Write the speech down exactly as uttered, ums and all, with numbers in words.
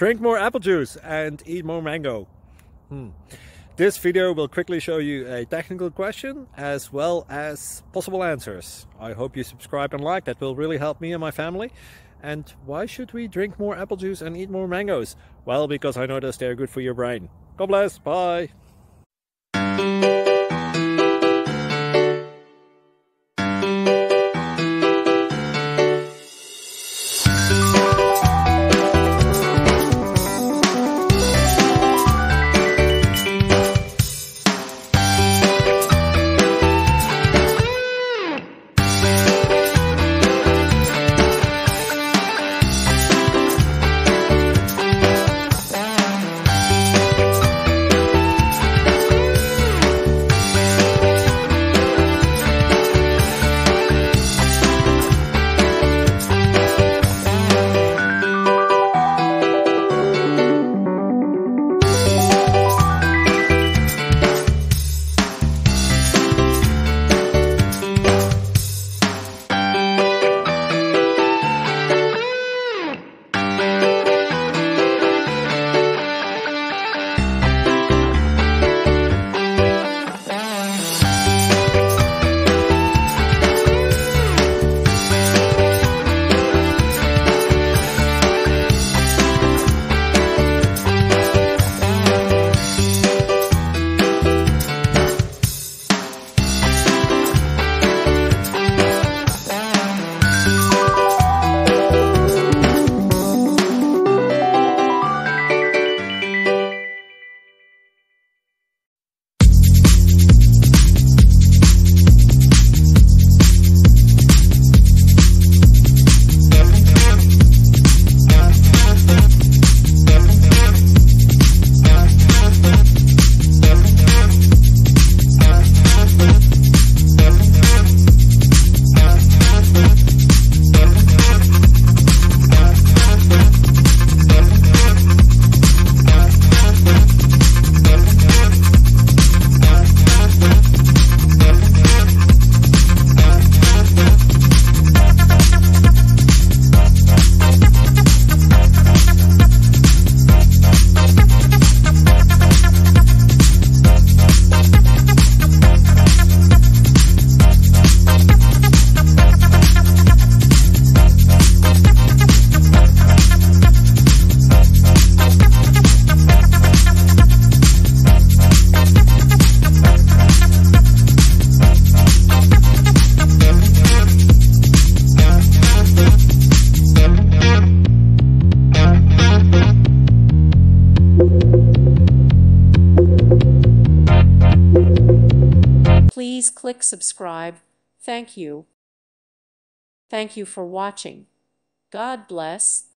Drink more apple juice and eat more mango. Hmm. This video will quickly show you a technical question as well as possible answers. I hope you subscribe and like, that will really help me and my family. And why should we drink more apple juice and eat more mangoes? Well, because I noticed they're good for your brain. God bless, bye! Please click subscribe. Thank you. Thank you for watching. God bless.